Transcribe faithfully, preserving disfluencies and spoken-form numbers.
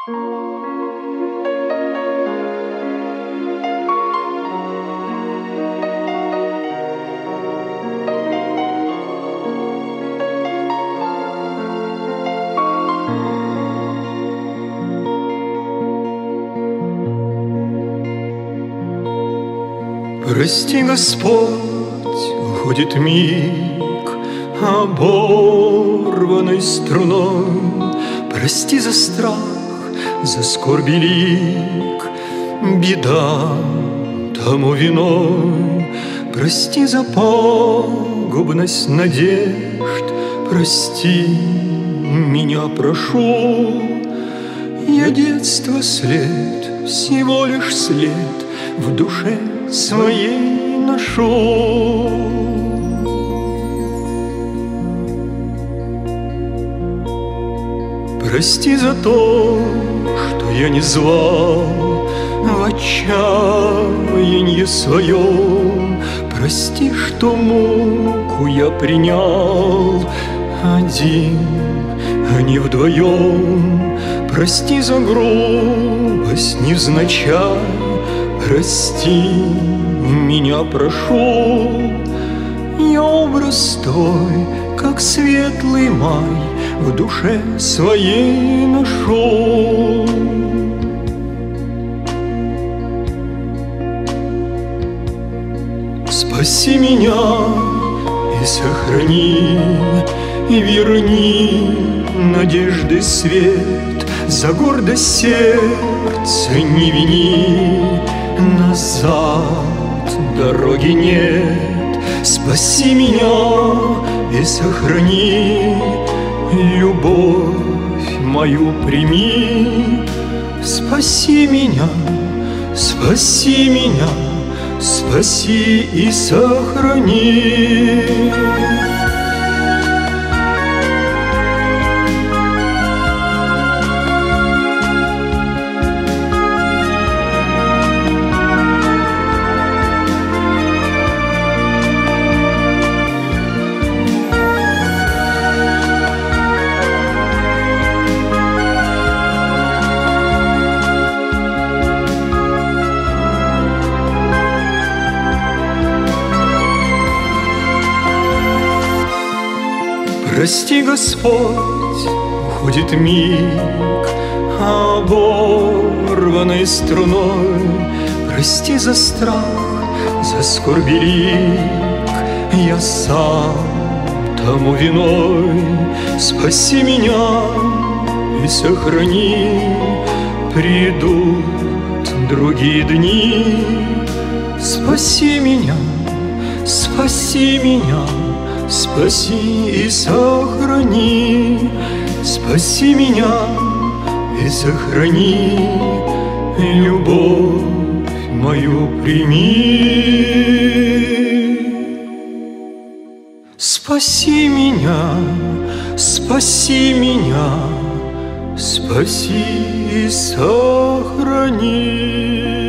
Прости, Господь, уходит миг оборванной струной. Прости за страх, за скорби лик, беда тому виной. Прости за пагубность надежд, прости меня, прошу. Я детства след, всего лишь след в душе своей ношу. Прости за то, что я не звал в отчаянье своем. Прости, что муку я принял один, а не вдвоем. Прости за грубость невзначай, прости меня, прошу. Я образ твой, как светлый май, в душе своей ношу. Спаси меня и сохрани, и верни надежды свет. За гордость сердца не вини, назад дороги нет. Спаси меня и сохрани, любовь мою прими. Спаси меня, спаси меня, спаси и сохрани. Прости, Господь, уходит миг оборванной струной. Прости за страх, за скорби лик, я сам тому виной. Спаси меня и сохрани, придут другие дни. Спаси меня, спаси меня, спаси и сохрани. Спаси меня и сохрани, любовь мою прими. Спаси меня, спаси меня, спаси и сохрани.